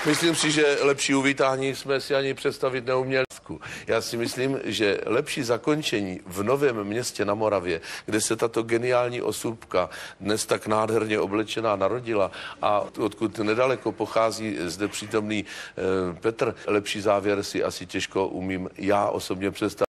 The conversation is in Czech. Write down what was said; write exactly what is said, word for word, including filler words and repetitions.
Myslím si, že lepší uvítání jsme si ani představit neuměli. Já si myslím, že lepší zakončení v Novém Městě na Moravě, kde se tato geniální osůbka dnes tak nádherně oblečená narodila a odkud nedaleko pochází zde přítomný eh, Petr, lepší závěr si asi těžko umím já osobně představit.